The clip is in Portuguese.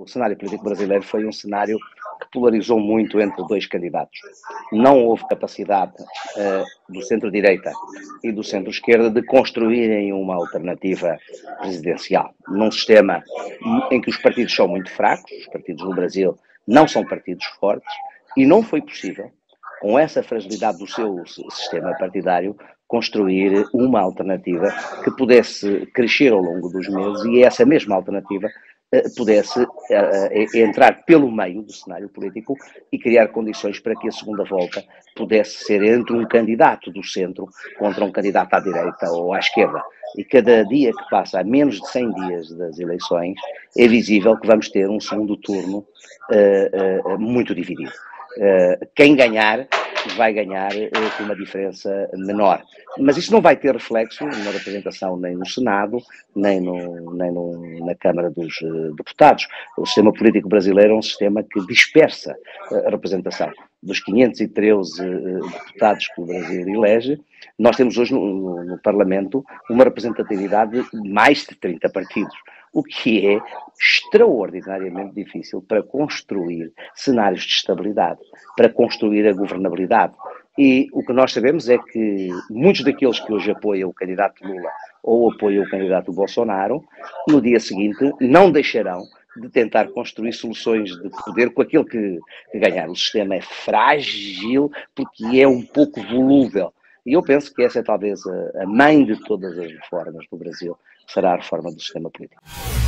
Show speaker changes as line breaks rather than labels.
O cenário político brasileiro foi um cenário que polarizou muito entre dois candidatos. Não houve capacidade do centro-direita e do centro-esquerda de construírem uma alternativa presidencial. Num sistema em que os partidos são muito fracos, os partidos no Brasil não são partidos fortes, e não foi possível, com essa fragilidade do seu sistema partidário, construir uma alternativa que pudesse crescer ao longo dos meses e essa mesma alternativa pudesse entrar pelo meio do cenário político e criar condições para que a segunda volta pudesse ser entre um candidato do centro contra um candidato à direita ou à esquerda. E cada dia que passa, a menos de 100 dias das eleições, é visível que vamos ter um segundo turno muito dividido. Quem ganhar vai ganhar com uma diferença menor. Mas isso não vai ter reflexo na representação nem no Senado, nem na Câmara dos Deputados. O sistema político brasileiro é um sistema que dispersa a representação. Dos 513 deputados que o Brasil elege, nós temos hoje no Parlamento uma representatividade de mais de 30 partidos, o que é extraordinariamente difícil para construir cenários de estabilidade, para construir a governabilidade. E o que nós sabemos é que muitos daqueles que hoje apoiam o candidato Lula ou apoiam o candidato Bolsonaro, no dia seguinte não deixarão de tentar construir soluções de poder com aquele que ganhar. O sistema é frágil porque é um pouco volúvel. E eu penso que essa é talvez a mãe de todas as reformas do Brasil, será a reforma do sistema político.